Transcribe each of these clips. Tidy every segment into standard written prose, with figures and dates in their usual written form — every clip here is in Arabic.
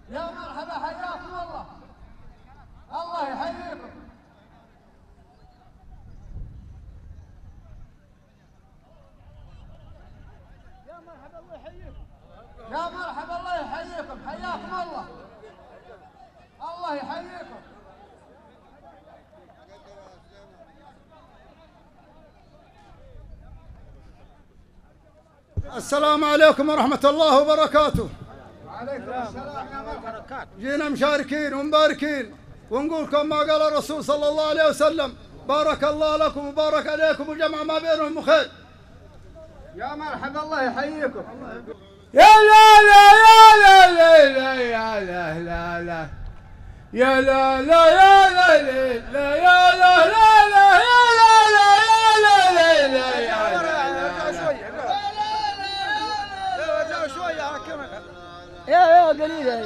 يا مرحبا حياكم الله. الله يحييكم. يا مرحبا الله يحييكم. يا مرحبا الله يحييكم. حياكم الله. الله يحييكم. السلام عليكم ورحمة الله وبركاته. وعليكم السلام يا مرحبا. جينا مشاركين ومباركين ونقول لكم ما قال الرسول صلى الله عليه وسلم: بارك الله لكم وبارك عليكم وجمع ما بينهم خير. يا مرحبا الله يحييكم. يا لا لا يا لا لا لا يا لا لا لا يا لا لا يا لا لا يا لا لا لا يا لا لا يا لا لا لا يا يا قليل يا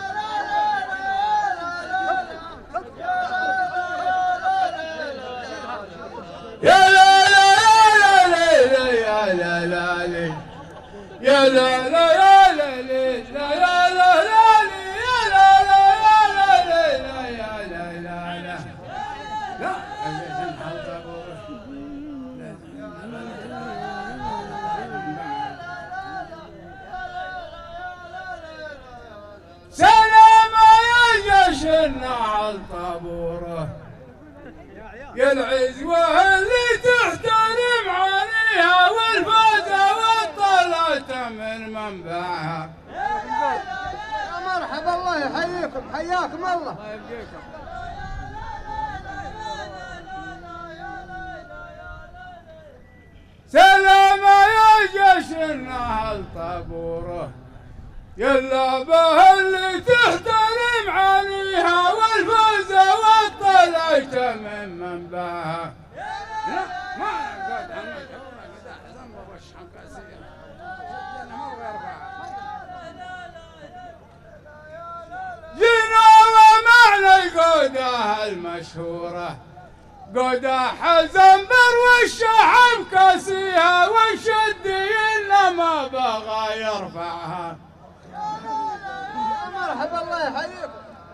لا لا يا لا لا لا يا لا لا يا لا لا يا لا لا يا لا لا يا لا لا سلام يا جشن على الطابوره يا العزوة اللي تحترم عليها والفازة والطلعة من منبعها. يا مرحبا الله يحييكم. حياكم الله. سلام يا جشن على الطابوره يا اللعبة اللي تحترم عليها والفازة والطلعة من منبعها. جنوة معنى القودة المشهورة قودة حزنبر والشحم كاسيها والشدي إلا ما بغى يرفعها. يا مرحبا الله يحييكم.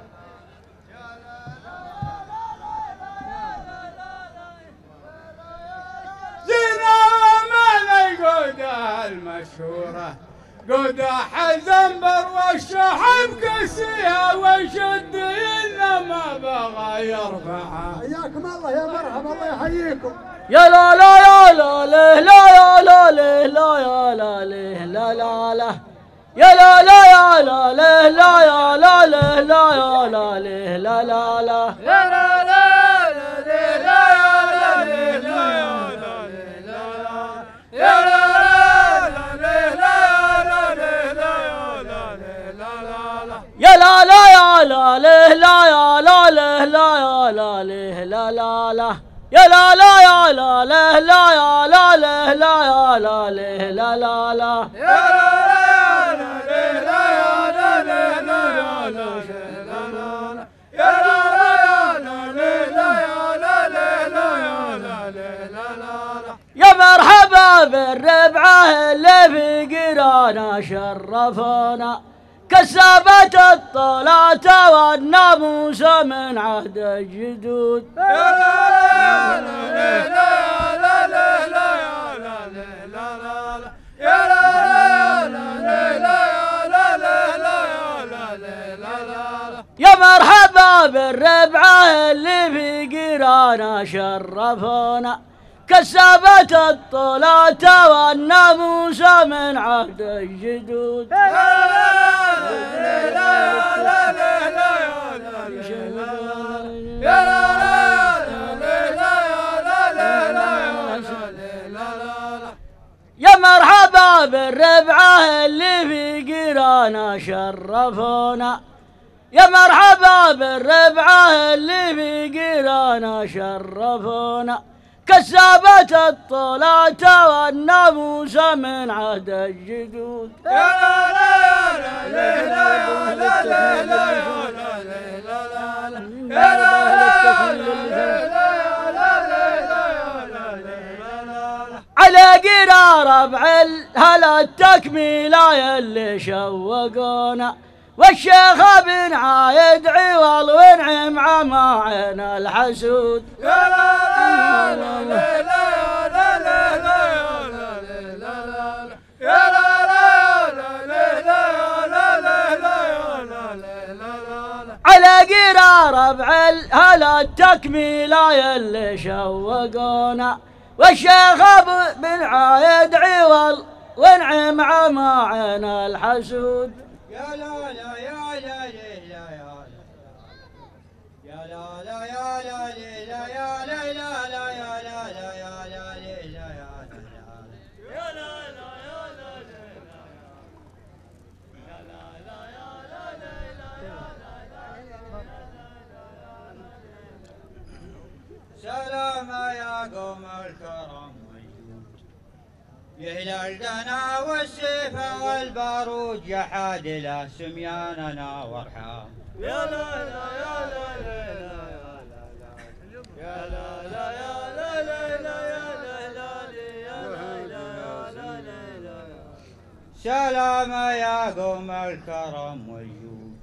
جنوة معنى القودة المشهورة قودة حزنبر والشحم كسيها وشد إلا ما بغى يرفعها. حياكم الله. يا مرحبا الله يحييكم. يا لا لا يا لا لا لا يا لا لا لا يا لا لا لا لا يا لا لا يا لا لا لا يا لا لا لا يا لا لا لا لا يا لا لا لا لا يا لا يا لا لا يا لا لا لا يا لا لا لا يا لا لا لا لا يا لا لا يا لا لا لا يا لا لا لا يا لا لا لا لا يا مرحبا بالربعة اللي في قرانا شرفونا كسبت الطلعة والناموس من عهد الجدود. يا مرحبا بالربعة اللي في قرانا شرفونا كسبت الطلعة والناموس من عهد الجدود. يا مرحبا بالربعة اللي في قرانا شرفونا يا مرحبا بالربعة اللي في قرانا شرفونا كسبت الطلعة والناموس من عهد الجدود. على قرار ربع هلا التكميلة اللي شوقونا والشيخ بن عايد عوض وانعم عماعين الحسود. يا لا لا لا لا لا لا لا يا لا على قرار ربع الهلا التكميلة يلي شوقونا، والشيخ بن عايد عوض وانعم عماعين الحسود. يا لا لا يا لا لا يا لا لا يا لا لا يا لا لا لا يا لا لا يا لا سلام يا قوم الكرم والجود، يهلى القنا والسيف والبارود جحاد لا سمياننا وارحام. يا لا لا يا لا يا لا لا يا لا لا يا لا سلام يا قوم الكرم والجود،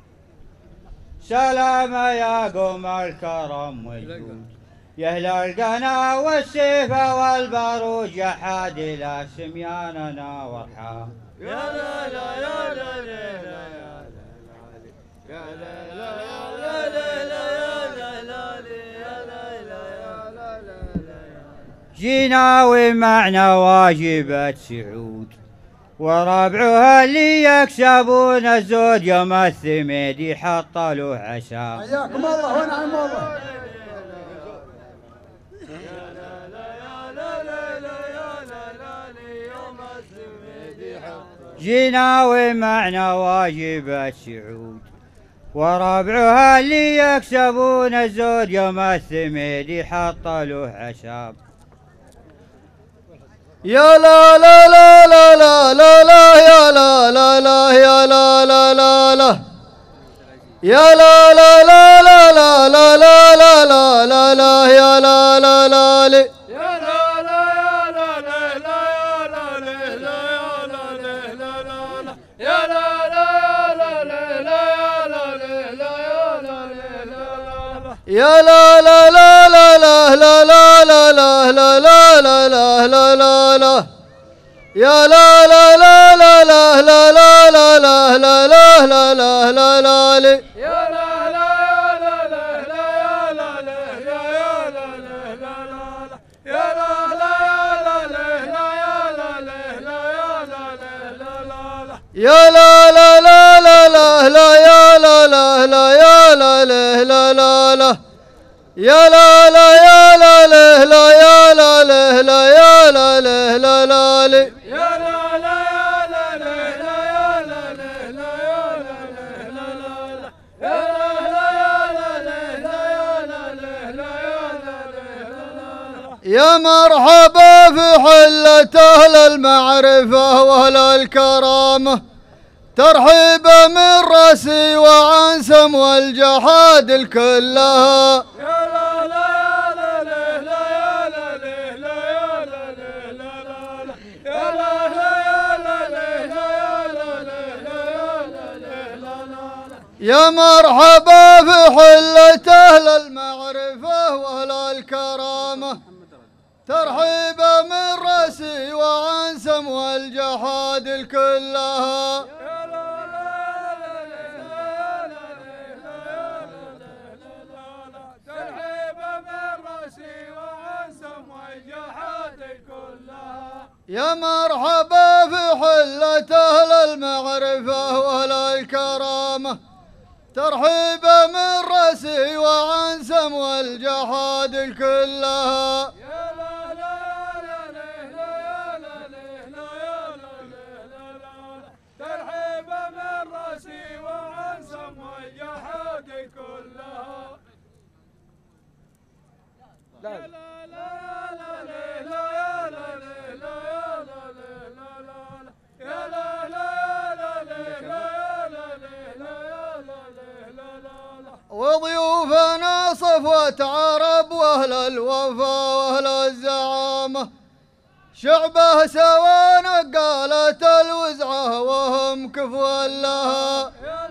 سلام يا قوم الكرم والجود، يهلى القنا والسيف والبارود جحاد لا سمياننا وارحام. يا لا لا يا لا لا يا لا لا يا لا لا جينا ومعنا واجبة سعود، وربعها اللي يكسبون الزود يوم الثميد يحط له عشاء. حياكم الله ونعم الله. جينا ومعنا واجبة سعود، وربعها اللي يكسبون الزود يوم الثميد يحط له عشاب. يا لا لا لا لا لا لا لا يا لا لا لا يا لا لا لا لا يا لا لا لا لا لا لا لا لا لا لا لا يا لا لا لا لا يا لا لا لا لا لا لا لا لا لا لا لا لا لا لا لا لا يا لا لا لا لا لا لا لا لا لا لا لا لا لا لا لا لا يا لا يا لا لا لا لا لا لا يا لا لا لا يا لا لا لا لا لا يا لا لا يا لا لا لا يا لا لا لا يا لا لا لا لا لا يا لا لا يا مرحبا في حلة أهل المعرفة وأهل الكرامة، ترحيبا من راسي وعنسم والجحاد الكلها. يا مرحبا في حلة أهل المعرفة وأهل الكرامة، ترحيبا من راسي وعنسم والجحاد الكلها. يا مرحبا في حلة أهل المعرفة وأهل الكرامة، ترحيبا من راسي وعنسم والجحاد الكلها. ترحيبا من راسي وعنسم والجحاد كلها. وضيوفنا صفوة عرب واهل الوفا واهل الزعامة، شعبه سوا نقالة الوزعة وهم كفوا لها.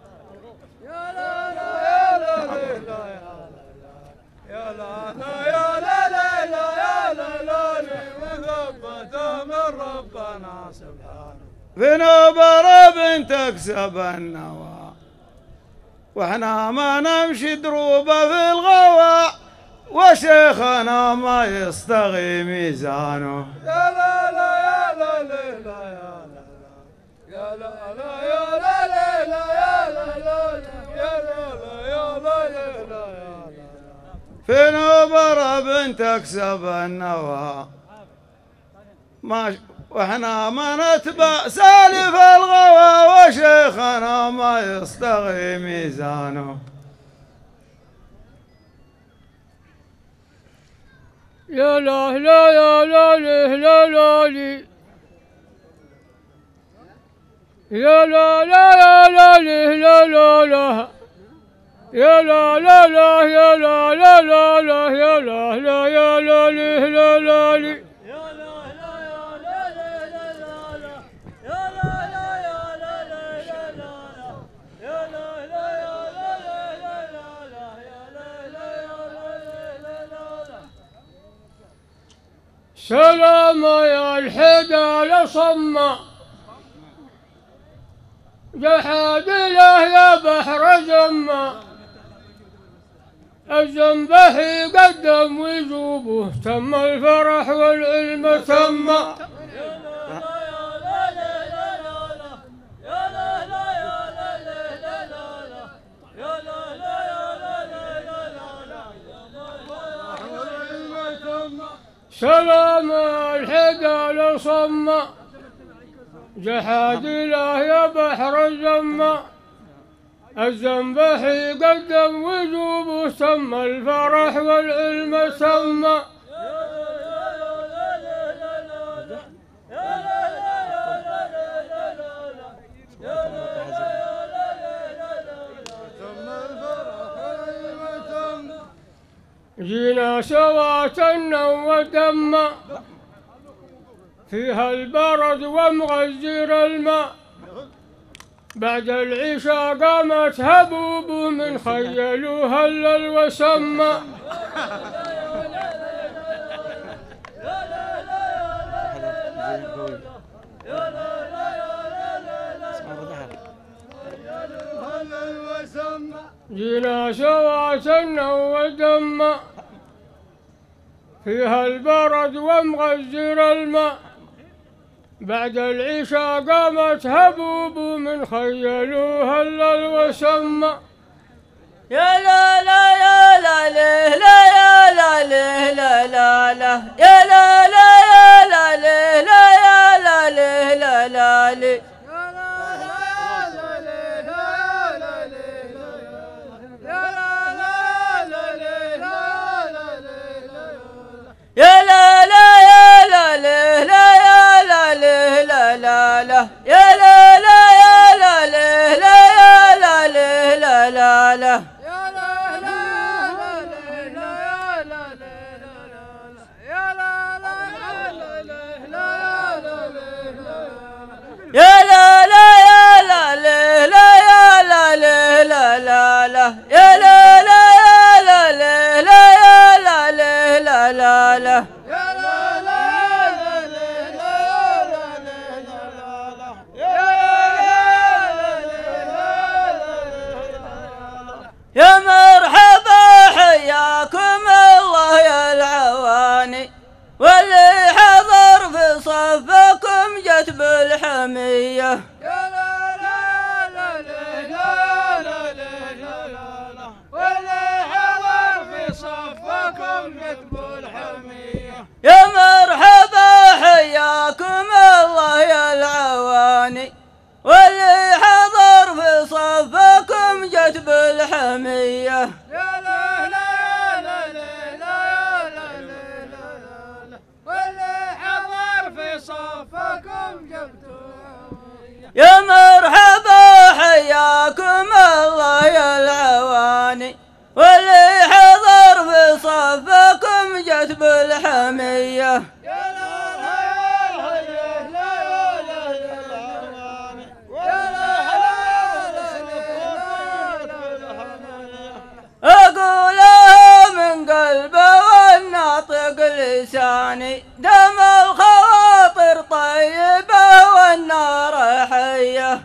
في نبر تكسب النوى، واحنا ما نمشي دروبه في الغوى، وشيخنا ما يستغي ميزانه. يا لا لا يا لا لا يا لا لا يا لا لا يا لا لا يا لا يا لا يا لا يا في نبر تكسب النوى، واحنا ما نتبع سالف الغوى، وشيخنا ما يستغي ميزانه. يا لا لا يا لا لا لا لي يا لا لا يا لا لا لا لا يا لا لا لا يا لا لا لا لا يا لا لا يا لا لا لا لي سلام يا الحدا لصمّا، جحد له يا بحر زمّا، الزنبحي قدم وجوبه، تم الفرح والعلم تم. سلام الحدا لصمّا، جحاد له يا بحر الزمّا، الزنبحي قدم وجوبه، تم الفرح والعلم تم. جينا سوا تنا ودما، فيها البرد ومغزير الماء، بعد العشاء قامت هبوب من خيلوا هلل وسمى. جينا سوا تنا ودما، فيها البرد ومغزر الماء، بعد العشاء قامت هبوب من خيلوا هلل وسمى. يا لا لا يا لا لا يا لا لا لا لا يا لا لا يا لا لا يا لا لا لا لا يا لا لا يا لا لا يا لا لا لا لا يا لا لا يا لا لا يا لا لا لا لا يا لا لا يا لا لا يا لا لا لا يا لا لا يا لا لا يا لا لا لا يا مرحبا حياكم الله يا العواني، واللي حضر في صفكم جت بالحمية. يا لا لا لا لا لا لا واللي حضر في صفكم جت بالحمية. يا مرحبا حياكم الله يا العواني، واللي حضر في صفكم جت بالحمية. يا لا لا لا لا لا واللي حضر في صفكم جت بالحمية. يا مرحبا حياكم الله يا العواني، واللي حضر في صفكم جت بالحمية. أقولها من قلبه والناطق لساني، دم الخواطر خواطر طيبة والنار حية.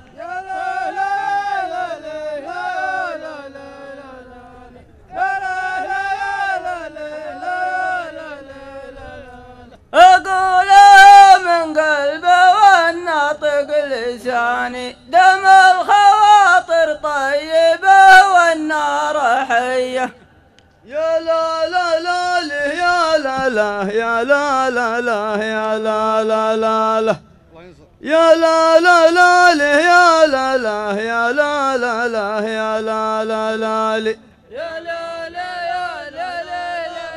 أقول من قلبه والناطق لساني دم الخواطر طيبة والنار حية. يا لا لا لا يا لا لا يا لا لا لا يا لا لا لا لا يا لا لا لا يا لا لا يا لا لا لا يا لا لا لا يا لا لا يا لا لا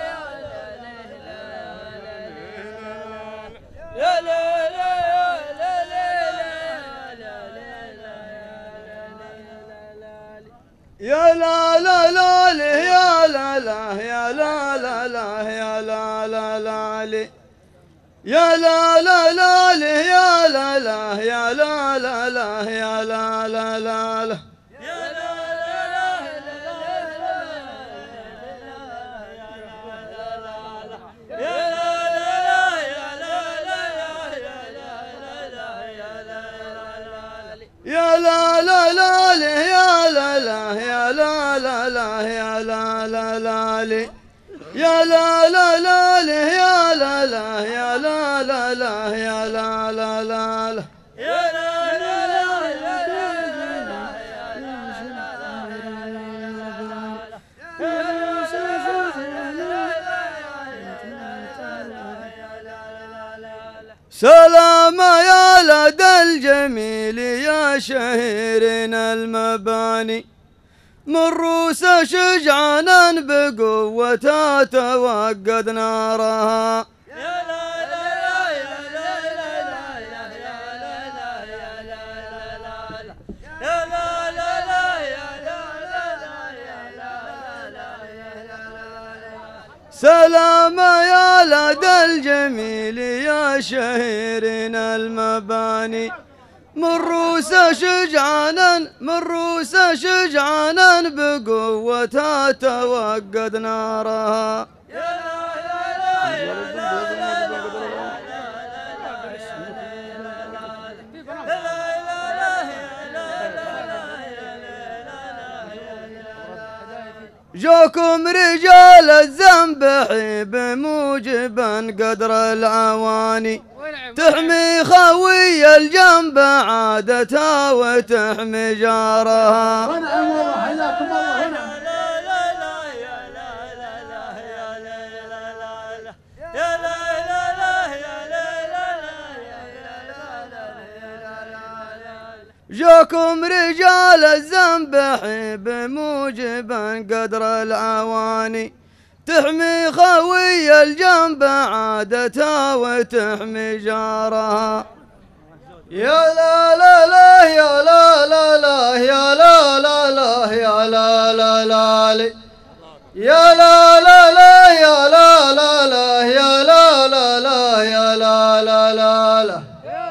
يا لا لا يا لا لا لا يا لا لا يا لا لا لا يا لا لا لا يا لا لا لا يا لا لا يا لا لا لا يا لا لا لا يا لا لا لا يا لا لا يا لا لا لا يا لا لا لا يا لا لا لا يا لا لا يا لا لا لا يا لا لا لا يا لا سلام يا لدى الجميل يا شهيرنا المباني من روس شجعانا بقوتها توقد نارها سلام يا لدى الجميل يا شهيرنا المباني من روس شجعانا بقوتها توقد نارها جوكم رجال الذنب حيب موجبا قدر العواني تحمي خوي الجنب عادتها وتحمي جارها ونعم والله حياكم الله ونعم. جوكم رجال الذنب حيب موجبا قدر العواني تحمي خوي الجنب عادتها وتحمي جارها يا لا لا لا يا لا لا لا يا لا لا لا يا لا لا لا يا لا لا لا يا لا لا لا يا لا لا لا يا لا لا لا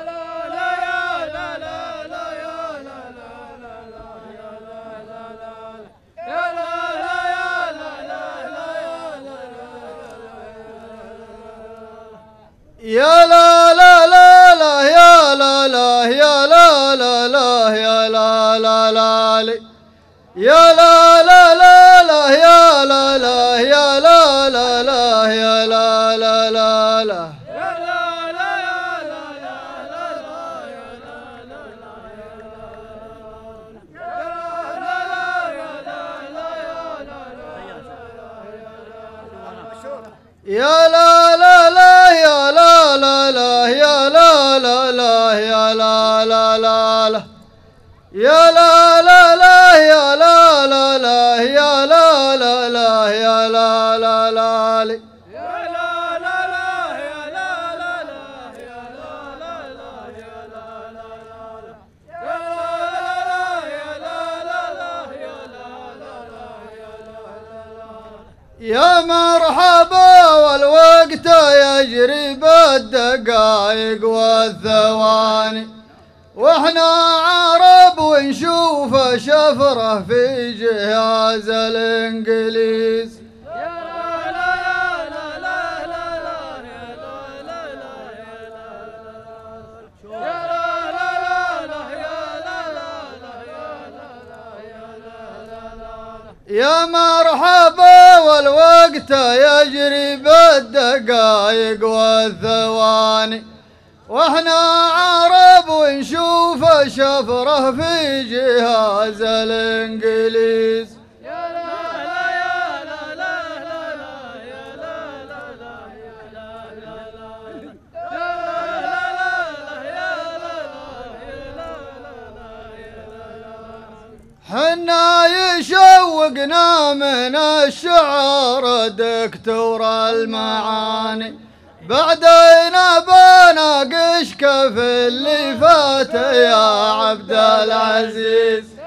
يا لا لا لا لا يا لا لا يا لا لا لا يا لا لا لا يا لا لا لا لا يا لا لا يا لا لا لا يا لا لا لا يا لا لا لا يا لا لا لا يا لا لا لا يا لا لا لا يا لا لا لا يا لا لا لا يا لا لا لا يا لا لا لا يا مرحبا والوقت يجري بالدقائق والثواني واحنا عرب ونشوف شفره في جهاز الانجليز يا مرحبا والوقت يجري بالدقايق والثواني، واحنا عرب ونشوف شفره في جهاز الانجليز. حنا يشوقنا من الشعر دكتور المعاني، بعدين بناقش كيف اللي فات يا عبد العزيز.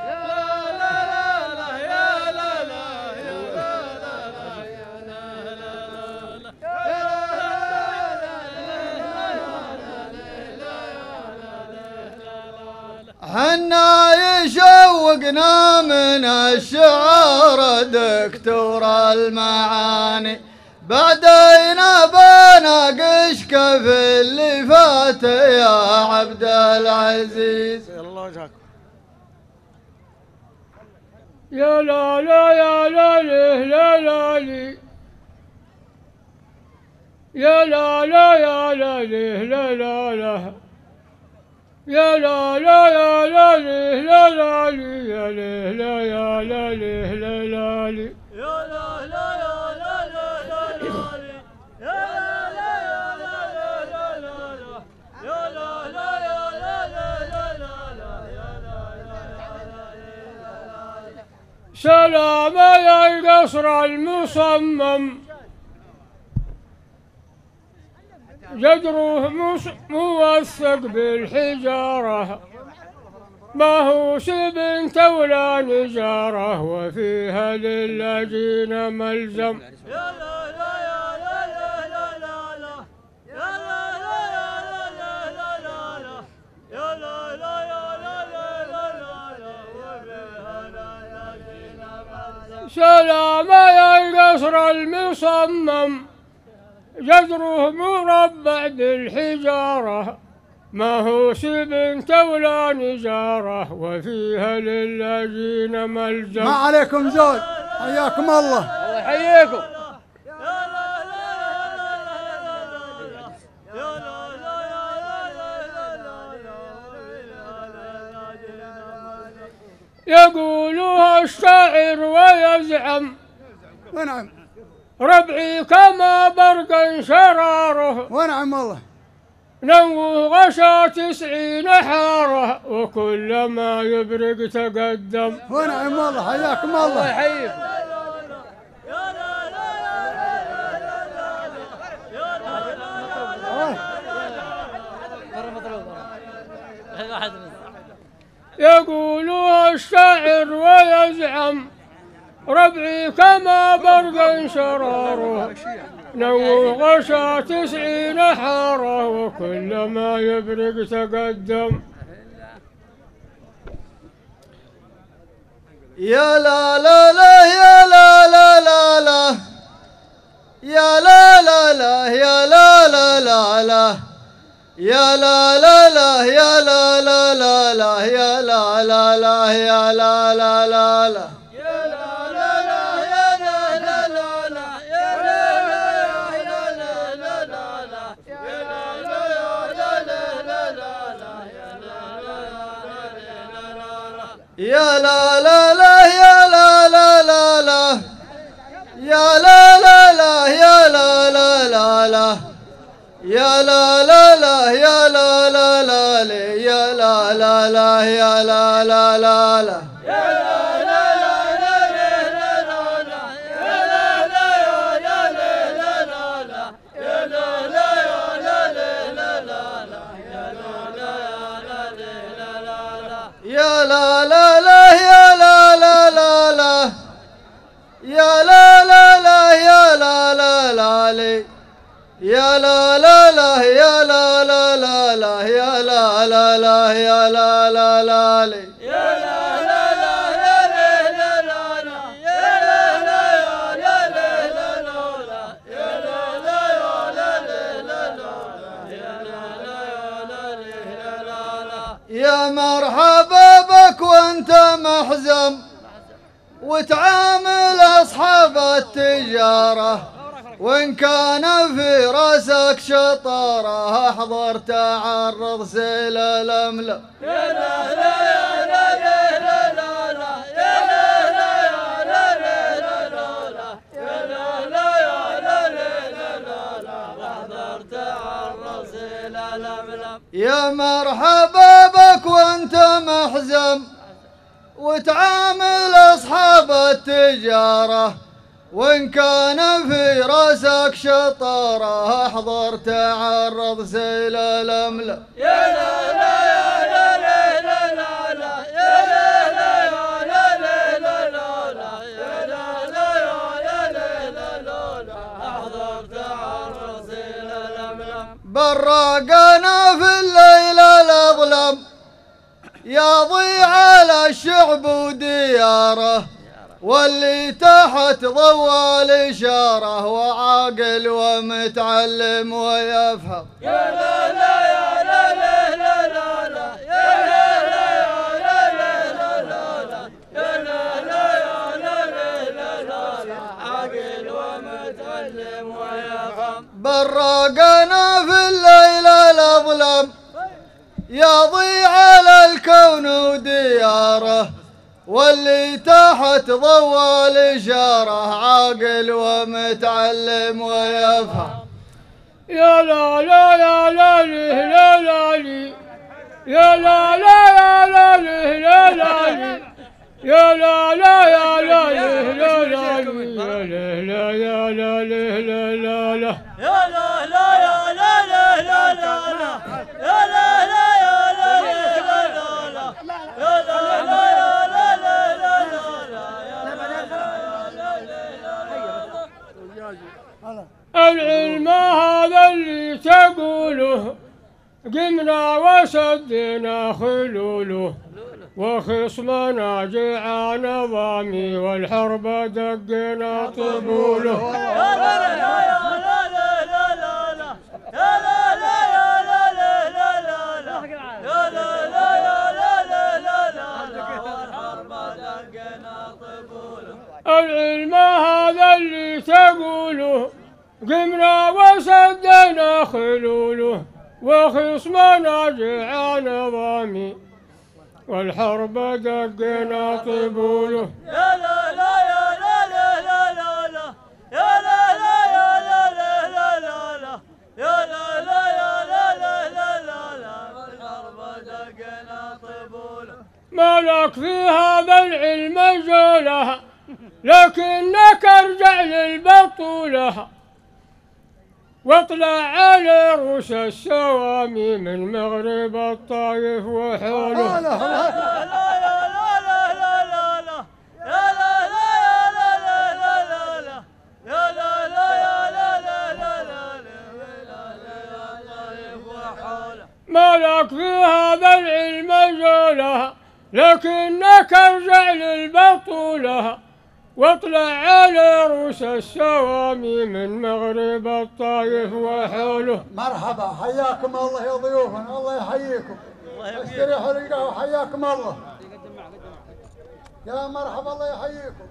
حنا يشوقنا من الشعر دكتور المعاني، بعدين بناقش كيف اللي فات يا عبد العزيز. يا لا لا يا لا لا لا لي، يا لا لا يا لا لا لا لا، يا لا لا يا لا لا لا لي، يا لا لا يا لا لا لا لي، يا لا لا يا لا لا لا لي، يا لا لا يا لا لا لا لا، يا لا لا يا لا لا لا لا، يا لا لا. سلام يا القصر المصمم، جدره موثق بالحجارة، ما هو سبنت ولا نجارة، وفيها للاجين ملزم. يا لا لا يا لا لا لا لا، يا لا لا يا لا لا لا، يا لا لا يا لا لا لا، وفيها للاجين ملزم. سلام يا القصر المصمم، جدره مربع بالحجارة، ما هو سبنت ولا نجارة، وفيها للاجين ملزم. ما عليكم زود، حياكم الله. الله يحييكم. يقولها الشاعر ويزعم، ونعم ربعي كما برق شراره، ونعم والله. نوه غشا 90 حاره، وكلما يبرق تقدم. ونعم والله، حياكم الله. الله يحييكم. يقولها الشاعر ويزعم، ربعي كما برق شراره، نوه غشا 90 حاره، وكلما يبرق تقدم. يا لا لا لا يا لا لا لا لا، يا لا لا لا يا لا لا لا لا، يا لا لا لا يا لا لا لا لا، يا لا لا لا يا لا لا لا لا. يا لا لا لا يا لا لا لا لا، يا لا لا لا يا لا لا لا لا، يا لا لا لا يا لا لا لا لي، يا لا لا لا يا لا لا لا لا. يا لا لا لا يا لا لا لا لا، يا لا لا لا يا لا لا لا لي، يا لا لا لا يا لا لا لا لا، يا لا لا لا يا لا لا لا لي، يا لا لا لا يا لا لا لا، يا لا لا يا لا لا لا، يا لا لا يا لا لا لا، يا لا لا يا لا لا. يا مرحبا بك وانت محزم، وتعامل أصحاب التجارة، وإن كان في راسك شطارة احضر تعرض سيل الأملة. يا لا لا يا لا لا لا لا لا يا لا لا يا لا لا لا لا يا لا لا يا لا لا لا لا احضر تعرض سيل الأملة. يا مرحبا بك وانت محزم، وتعامل أصحاب التجارة، وإن كان في راسك شطارة احضر تعرض سيل الأملة. يا لا لا يا لا لا لا لا يا لا لا يا لا لا لا لا يا لا لا يا لا لا لا احضر تعرض سيل الأملة. براقنا في الليل الأظلم يضيع على الشعب ودياره، واللي تحت ضوى الإشارة وعاقل ومتعلم ويفهم. يا لا لا يا لا لا لا لا لا يا لا لا يا لا لا لا لا يا لا لا يا لا لا لا لا عاقل ومتعلم ويفهم. براقنا في الليل الأظلم يضيع على الكون ودياره، واللي تحت ضوى الإشارة عاقل ومتعلم ويفهم. يا لا لا يا لا لي لا لا لي يا لا لا يا لا لي لا لا لي يا لا لا يا لا لي لا لا لي يا لا يا لا لي لا لا لا يا لا لا يا لا لا لا لا لا يا لا لا يا لا لا لا لا يا لا لا يا لا لا لا لا. العلم هذا اللي تقوله قمنا وسدنا خلوله، وخصمنا جاع نظامي والحرب دقنا طبوله. يا لا لا يا لا لا لا لا يا لا لا يا لا لا لا لا يا لا لا يا لا لا لا والحرب دقنا طبوله. العلم هذا اللي تقوله قمنا وسدنا خلوله، وخصمنا جاع نظامي والحرب دقنا طبوله. يا لا لا يا لا لا لا لا يا لا لا يا لا لا لا يا لا لا يا لا لا لا والحرب دقنا طبوله. ما لك في هذا العلم جوله، لكنك ارجع للبطولة، واطلع على رؤوس السوامي من مغرب الطايف وحوله. لا لا يا لا لا لا لا يا لا لا يا لا لا لا يا لا لا يا لا لا طيب وحوله. ما لك في هذا العلم جوله، لكنك ارجع للبطولة، واطلع على رؤوس السوامي من مغرب الطايف وحوله. مرحبا، حياكم الله يا ضيوفنا، الله يحييكم. استريحوا القهوة، حياكم الله. يا مرحبا، الله يحييكم.